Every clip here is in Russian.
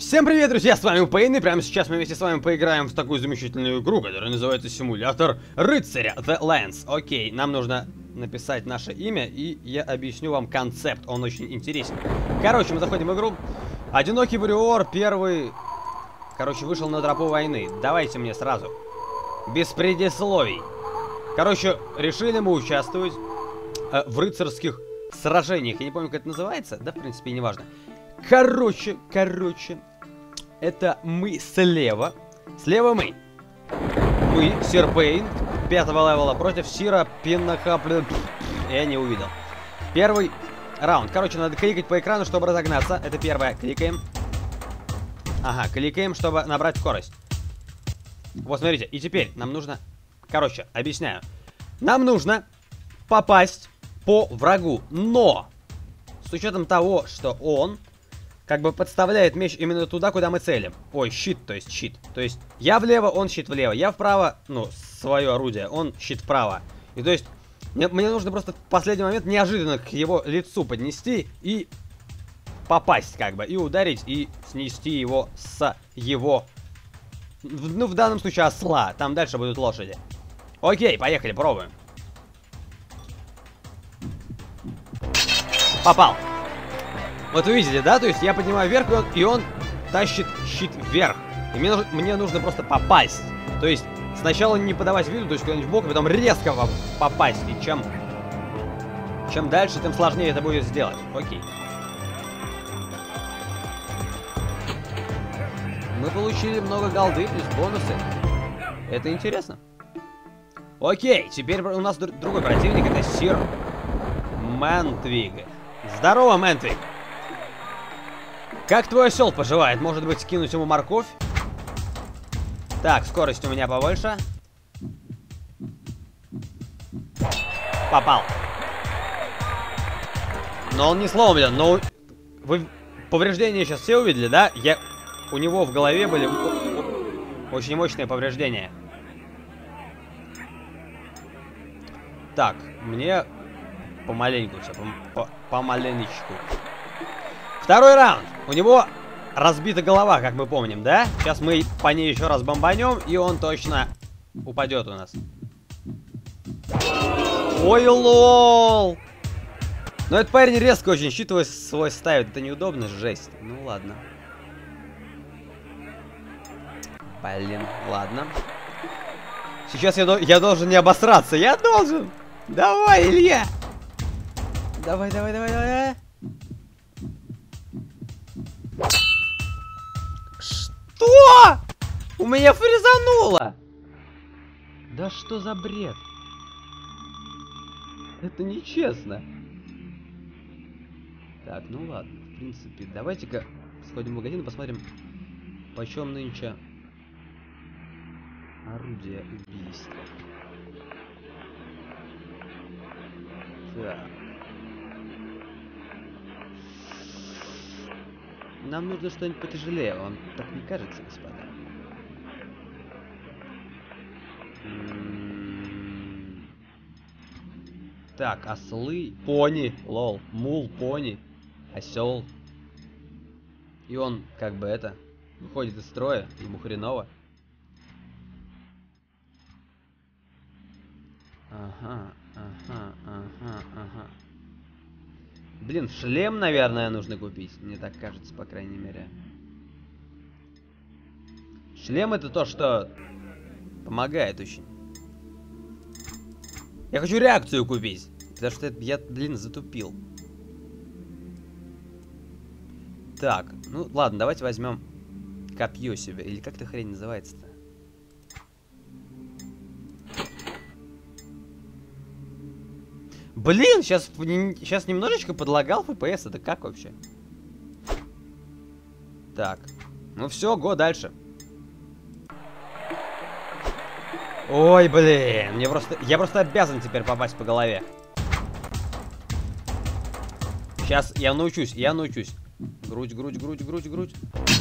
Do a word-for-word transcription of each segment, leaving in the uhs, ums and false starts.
Всем привет, друзья, с вами Пейн, и прямо сейчас мы вместе с вами поиграем в такую замечательную игру, которая называется Симулятор Рыцаря The Lance. Окей, нам нужно написать наше имя, и я объясню вам концепт, он очень интересен. Короче, мы заходим в игру. Одинокий Вариор первый, короче, вышел на тропу войны. Давайте мне сразу, без предисловий. Короче, решили мы участвовать э, в рыцарских сражениях. Я не помню, как это называется, да, в принципе, не важно. Короче, короче, это мы слева. Слева мы. Мы, Сир Пейн, пятого левела против Сира Пиннахапля. Я не увидел. Первый раунд. Короче, надо кликать по экрану, чтобы разогнаться. Это первое. Кликаем. Ага, кликаем, чтобы набрать скорость. Вот, смотрите. И теперь нам нужно... Короче, объясняю. Нам нужно попасть по врагу. Но с учетом того, что он... как бы подставляет меч именно туда, куда мы целим. Ой, щит, то есть щит. То есть я влево, он щит влево. Я вправо, ну, свое орудие, он щит вправо. И то есть мне, мне нужно просто в последний момент неожиданно к его лицу поднести и попасть, как бы. И ударить, и снести его с его... Ну, в данном случае осла. Там дальше будут лошади. Окей, поехали, пробуем. Попал. Вот вы видели, да? То есть я поднимаю вверх, и он, и он тащит щит вверх. И мне, мне нужно просто попасть. То есть сначала не подавать виду, то есть куда-нибудь в бок, а потом резко попасть. И чем, чем дальше, тем сложнее это будет сделать. Окей. Мы получили много голды, плюс бонусы. Это интересно. Окей, теперь у нас другой противник, это Сир Ментвиг. Здорово, Ментвиг. Как твой осел поживает? Может быть, скинуть ему морковь? Так, скорость у меня побольше. Попал. Но он не сломлен, но... Вы повреждения сейчас все увидели, да? Я... У него в голове были очень мощные повреждения. Так, мне помаленьку все, по помаленечку. Второй раунд. У него разбита голова, как мы помним, да? Сейчас мы по ней еще раз бомбанем, и он точно упадет у нас. Ой, лол! Но этот парень резко очень щит свой ставит. Это неудобно, жесть. Ну ладно. Блин, ладно. Сейчас я, я должен не обосраться. Я должен! Давай, Илья! Давай, давай, давай, давай. Что? У меня фрезануло! Да что за бред? Это нечестно. Так, ну ладно, в принципе, давайте-ка сходим в магазин и посмотрим, почем нынче орудие убийства. Так. Нам нужно что-нибудь потяжелее, вам так не кажется, господа? М-м-м. Так, ослы, пони, лол, мул, пони, осел. И он, как бы это, выходит из строя, ему хреново. Ага, ага, ага, ага. Блин, шлем, наверное, нужно купить. Мне так кажется, по крайней мере. Шлем — это то, что помогает очень. Я хочу реакцию купить. Потому что я, блин, затупил. Так, ну ладно, давайте возьмем копье себе. Или как эта хрень называется-то? Блин, сейчас, сейчас немножечко подлагал эф пи эс. Это как вообще? Так. Ну все, го дальше. Ой, блин. Мне просто... Я просто обязан теперь попасть по голове. Сейчас я научусь, я научусь. Грудь, грудь, грудь, грудь, грудь.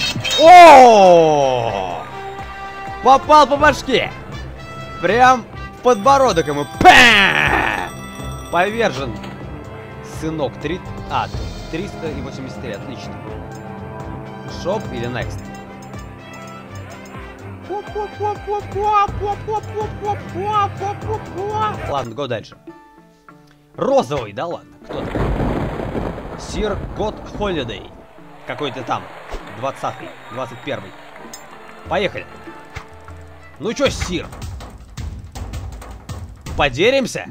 О! Попал по башке. Прям в подбородок ему. Пам! Повержен, сынок. три... А, триста восемьдесят три, отлично. Shop или Next? Ладно, го дальше. Розовый, да ладно. Кто такой? Sir God Holiday. Какой-то там. двадцатый, двадцать первый. Поехали. Ну чё, Сир? Подеремся?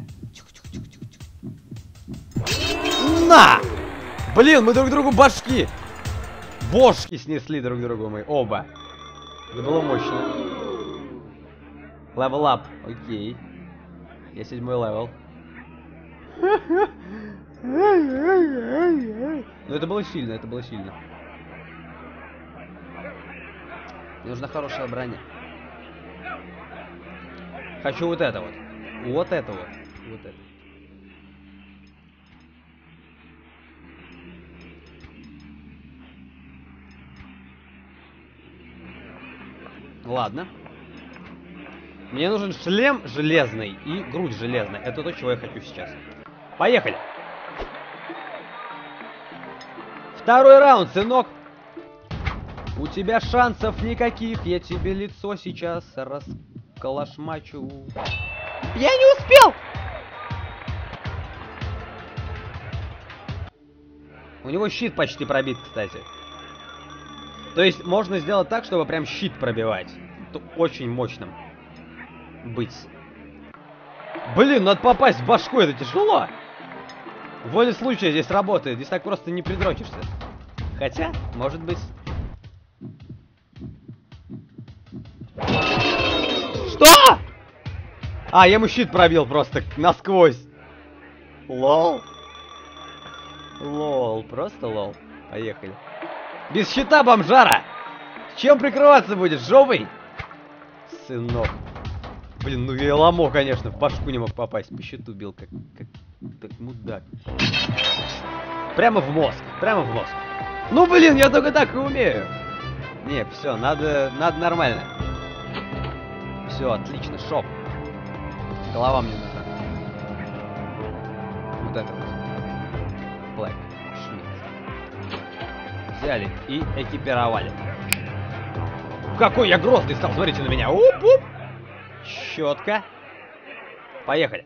На! Блин, мы друг другу башки. Бошки снесли друг другу мы. Оба. Это было мощно. Левел ап. Окей. Я седьмой левел. Ну это было сильно, это было сильно. Мне нужна хорошая броня. Хочу вот это вот. Вот это вот. Вот это. Ладно. Мне нужен шлем железный и грудь железная. Это то, чего я хочу сейчас. Поехали. Второй раунд, сынок. У тебя шансов никаких. Я тебе лицо сейчас расколошмачу. Я не успел! У него щит почти пробит, кстати. То есть можно сделать так, чтобы прям щит пробивать. Это очень мощным быть. Блин, надо попасть в башку, это тяжело. В воле случая здесь работает. Здесь так просто не придрочишься. Хотя, может быть... Что? А, я ему щит пробил просто насквозь. Лол. Лол, просто лол. Поехали. Без щита, бомжара! Чем прикрываться будешь, жопой? Сынок. Блин, ну я ломо, конечно, в башку не мог попасть. По щиту бил, как, как, как мудак. Прямо в мозг, прямо в мозг. Ну блин, я только так и умею. Не, все, надо, надо нормально. Все, отлично, шоп. Голова мне нужна. Вот это вот. Блэк. Шмидт. Взяли и экипировали. Какой я грозный стал, смотрите на меня. Уп-уп. Четко. Поехали.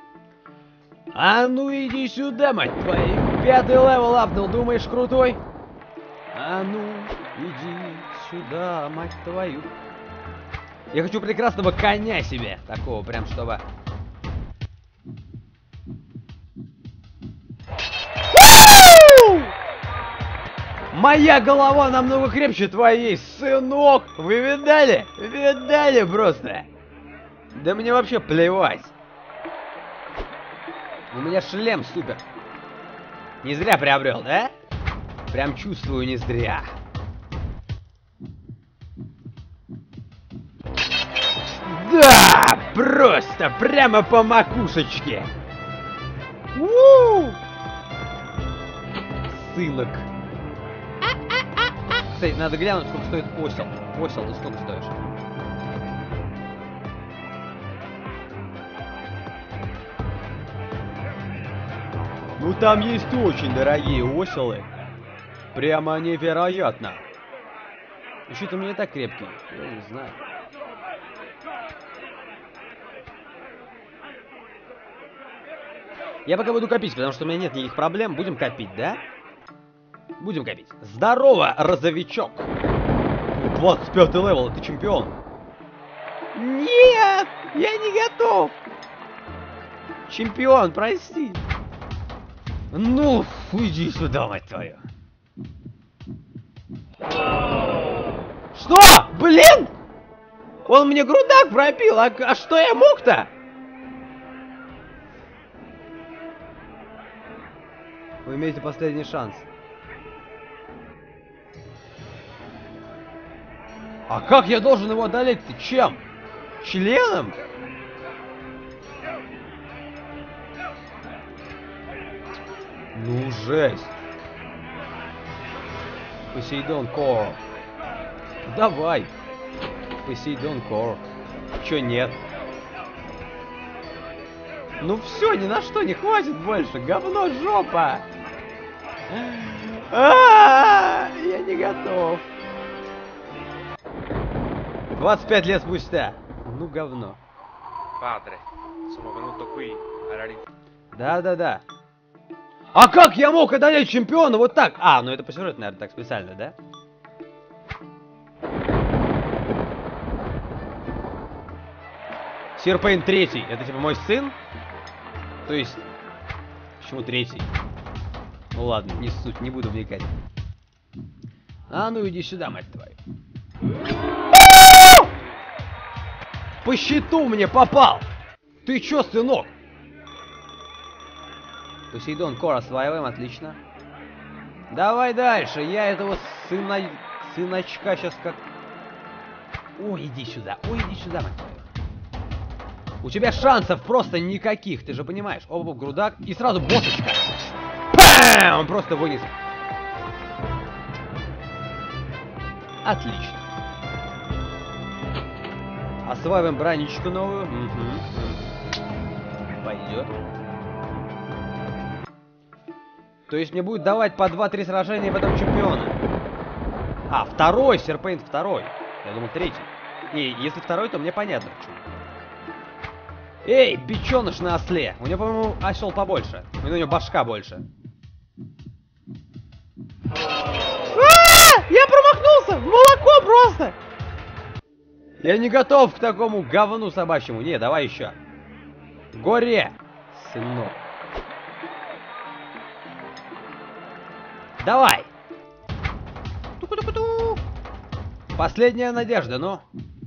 А ну иди сюда, мать твою. Пятый левел апнул, думаешь крутой? А ну иди сюда, мать твою. Я хочу прекрасного коня себе. Такого прям, чтобы... Моя голова намного крепче твоей, сынок! Вы видали? Видали просто? Да мне вообще плевать. У меня шлем супер. Не зря приобрел, да? Прям чувствую, не зря. Да! Просто прямо по макушечке. У-у-у! Сынок. Кстати, надо глянуть, сколько стоит осел. Осел, ты сколько стоишь? Ну там есть очень дорогие оселы. Прямо невероятно. Щит у меня и так крепкий. Я не знаю. Я пока буду копить, потому что у меня нет никаких проблем. Будем копить, да? Будем копить. Здорово, розовичок. двадцать пятый левел, ты чемпион. Нет, я не готов. Чемпион, прости. Ну, уйди сюда, мать твою. Что? Блин! Он мне грудак пробил, а, а что я мог-то? Вы имеете последний шанс. А как я должен его одолеть? Ты чем? Членом? Ну, жесть. Посейдон Кор. Давай. Посейдон Кор. Чё нет? Ну все, ни на что не хватит больше. Говно, жопа. Я не готов. двадцать пять лет спустя. Ну говно. Padre, sono venuto qui a realizzare. Да-да-да. А как я мог одолеть чемпиона вот так? А, ну это по сюжету, наверное, так специально, да? Сир Пейн третий. Это типа мой сын? То есть... Почему третий? Ну ладно, не суть, не буду вникать. А ну иди сюда, мать твою. По щиту мне попал! Ты чё, сынок? Посейдон Кор осваиваем, отлично. Давай дальше, я этого сына... сыночка сейчас как... Ой, иди сюда, ой, иди сюда, мать твою. У тебя шансов просто никаких, ты же понимаешь. Оба, грудак, и сразу босочка. Пэм! Он просто вынес. Отлично. Осваиваем броничку новую. Угу. Пойдет. То есть мне будет давать по два-три сражения в этом чемпиона. А, второй, Сир Пейн второй. Я думал третий. И если второй, то мне понятно почему. Эй, биченыш на осле. У него, по-моему, осел побольше. У него башка больше. Я промахнулся! В молоко просто! Я не готов к такому говну собачьему. Не, давай еще. Горе, сынок. Давай. Туку-туку-ту. Последняя надежда, ну.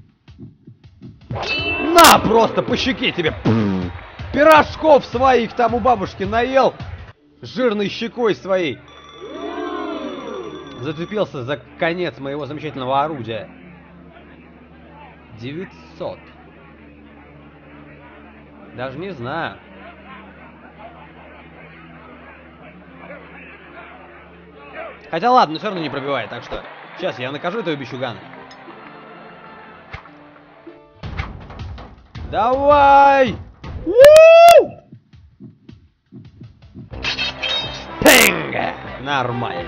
На, просто по щеке тебе. Пирожков своих там у бабушки наел. Жирной щекой своей. Зацепился за конец моего замечательного орудия. девятьсот. Даже не знаю. Хотя ладно, все равно не пробивает, так что... Сейчас я накажу этого бичугана. Давай! У-у-у! Пинга! Нормально.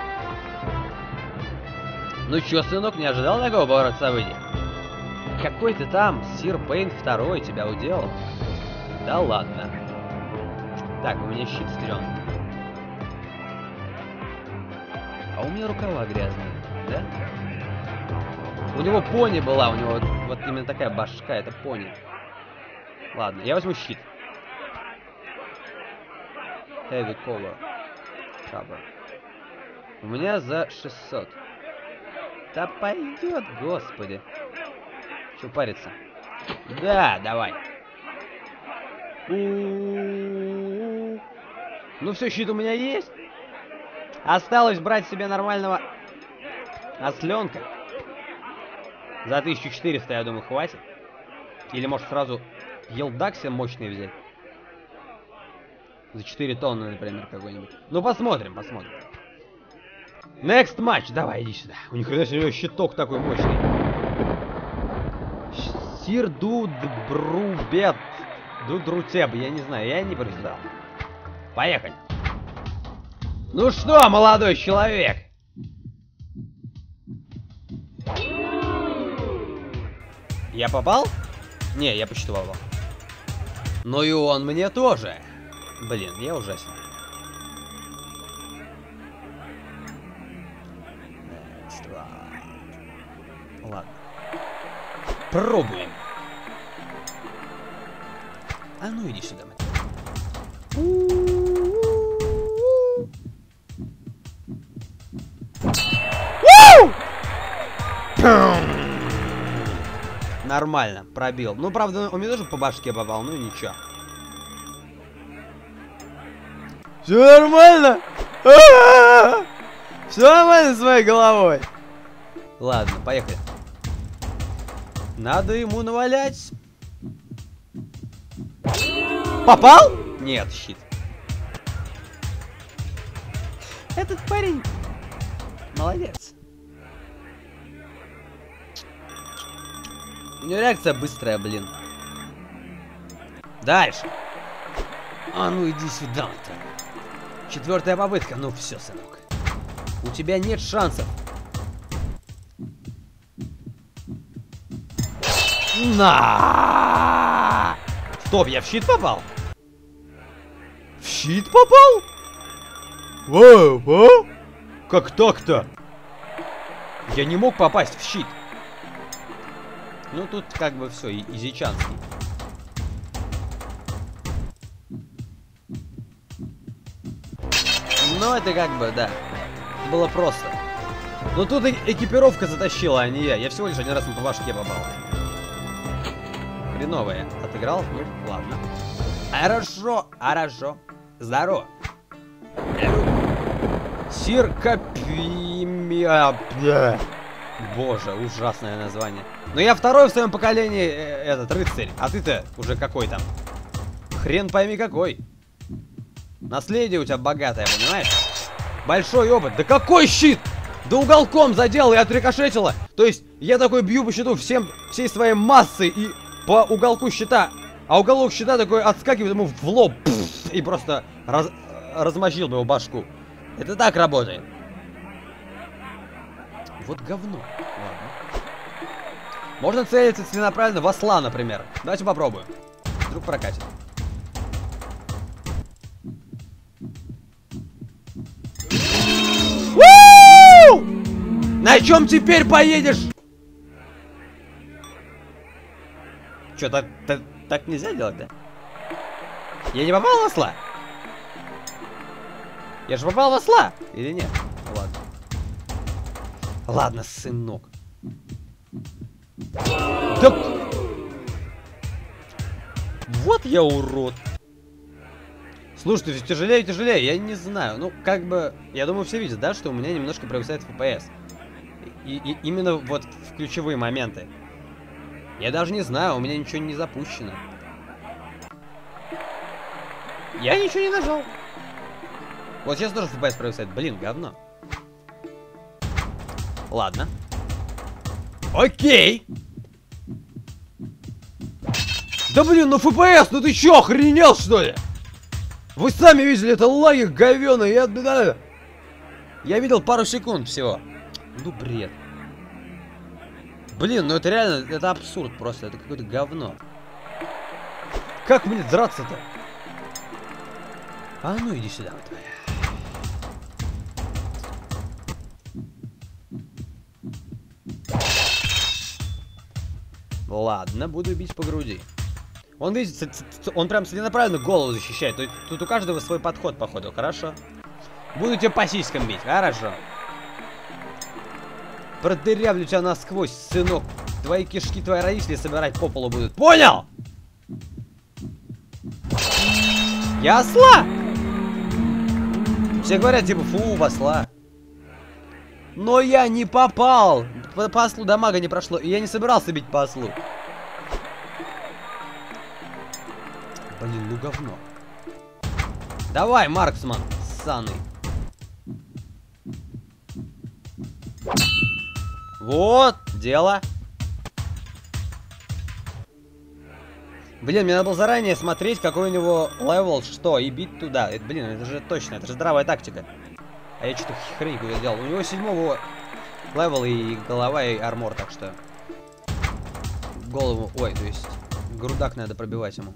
Ну чё, сынок, не ожидал такого поворота событий? Какой ты там, Сир Пейн второй тебя уделал? Да ладно. Так, у меня щит стрём. А у меня рукава грязные, да? У него пони была, у него вот именно такая башка, это пони. Ладно, я возьму щит. Heavy color. Cover. У меня за шестьсот. Да пойдет, господи. Че париться? Да, давай. У-у-у-у. Ну все, щит у меня есть. Осталось брать себе нормального осленка. За тысячу четыреста, я думаю, хватит. Или может сразу елдак мощный взять. За четыре тонны, например, какой-нибудь. Ну посмотрим, посмотрим. Next match, давай, иди сюда. У них, конечно, щиток такой мощный. Сир Дудбрубет. Дудрутеб, я не знаю, я не прочитал. Поехали. Ну что, молодой человек? Я попал? Не, я почти попал. Ну и он мне тоже. Блин, я ужасен. Ладно. Пробуем. А ну иди сюда, мать. Нормально, пробил. Ну, правда, он мне тоже по башке попал, ну и ничего. Все нормально? Все нормально с моей головой? Ладно, поехали. Надо ему навалять. Попал? Нет, щит. Этот парень молодец. У него реакция быстрая, блин. Дальше. А ну иди сюда. Четвертая попытка. Ну все, сынок. У тебя нет шансов. На! Стоп, я в щит попал? В щит попал? Воу, а? Как так-то? Я не мог попасть в щит. Ну тут как бы все, изичанский. Ну это как бы, да. Было просто. Но тут э экипировка затащила, а не я. Я всего лишь один раз по башке попал. Хреновая. Отыграл? Ну, ладно. Хорошо, хорошо. Здорово. Сиркопимия. Боже, ужасное название. Но я второй в своем поколении э, этот рыцарь. А ты-то уже какой там? Хрен пойми какой. Наследие у тебя богатое, понимаешь? Большой опыт. Да какой щит? Да уголком задел и отрикошетило. То есть я такой бью по щиту всем, всей своей массой и по уголку щита. А уголок щита такой отскакивает ему в лоб. Пфф, и просто раз, размочил бы его башку. Это так работает. Вот говно. Ладно. Можно целиться целенаправленно в осла, например. Давайте попробуем. Вдруг прокатит. На чем теперь поедешь? Че, так, так, так нельзя делать, да? Я не попал в осла? Я же попал в осла? Или нет? Ладно. Ладно, сынок. Да... Вот я урод. Слушайте, тяжелее и тяжелее, я не знаю. Ну, как бы, я думаю, все видят, да, что у меня немножко провисает эф пи эс. И, и именно вот в ключевые моменты. Я даже не знаю, у меня ничего не запущено. Я ничего не нажал. Вот сейчас тоже эф пи эс провисает. Блин, говно. Ладно. Окей. Да блин, ну эф пи эс, ну ты чё, охренел что ли? Вы сами видели, это лаги говёный. Я... я видел пару секунд всего. Ну бред. Блин, ну это реально, это абсурд просто, это какое-то говно. Как мне драться-то? А ну иди сюда, вот твоя. Ладно, буду бить по груди. Он, видите, он прям целенаправленно голову защищает. То есть тут у каждого свой подход, походу. Хорошо. Буду тебя по сиськам бить. Хорошо. Продырявлю тебя насквозь, сынок. Твои кишки, твои родители собирать по полу будут. Понял? Я осла! Все говорят, типа, фу, в осла. Но я не попал. По, по ослу дамага не прошло. И я не собирался бить по ослу. Блин, ну говно. Давай, Марксман, ссаный. Вот, дело. Блин, мне надо было заранее смотреть, какой у него левел, что, и бить туда. Это, блин, это же точно, это же здравая тактика. А я что-то хрень куда делал. У него седьмого левел и голова, и армор, так что... Голову, ой, то есть грудак надо пробивать ему.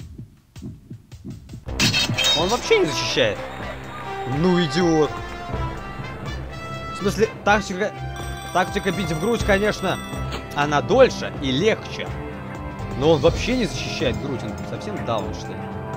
Он вообще не защищает. Ну, идиот. В смысле, тактика... Тактика бить в грудь, конечно, она дольше и легче. Но он вообще не защищает грудь. Он совсем даун, что ли?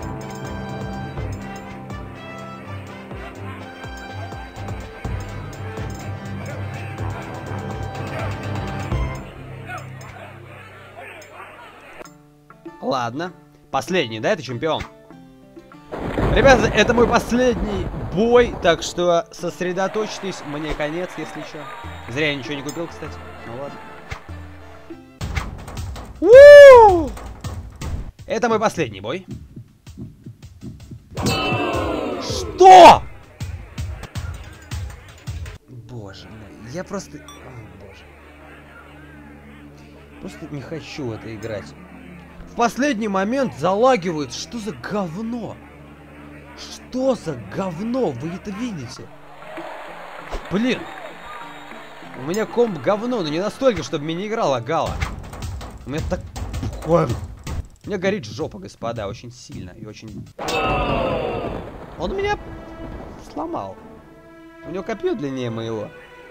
Ладно. Последний, да, это чемпион? Ребята, это мой последний бой, так что сосредоточьтесь, мне конец, если что. Зря я ничего не купил, кстати. Ну ладно. У-у-у! Это мой последний бой. Что? Боже мой, я просто... О, боже. Просто не хочу в это играть. В последний момент залагивает. Что за говно? Что за говно? Вы это видите? Блин. У меня комп говно, но не настолько, чтобы мне не играла Гала. У меня так... Ой. У меня горит жопа, господа, очень сильно и очень... Он меня сломал. У него копье длиннее моего.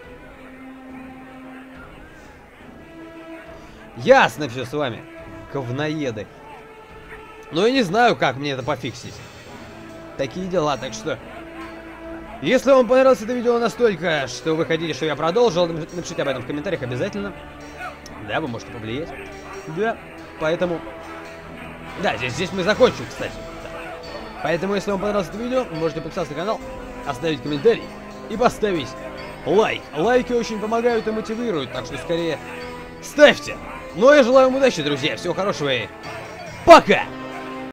Ясно все с вами, говноеды. Но я не знаю, как мне это пофиксить. Такие дела, так что... Если вам понравилось это видео настолько, что вы хотите, чтобы я продолжил, напишите об этом в комментариях обязательно. Да, вы можете повлиять. Да, поэтому... Да, здесь, здесь мы закончим, кстати. Да. Поэтому, если вам понравилось это видео, вы можете подписаться на канал, оставить комментарий и поставить лайк. Лайки очень помогают и мотивируют, так что скорее ставьте. Ну, я желаю вам удачи, друзья, всего хорошего и пока!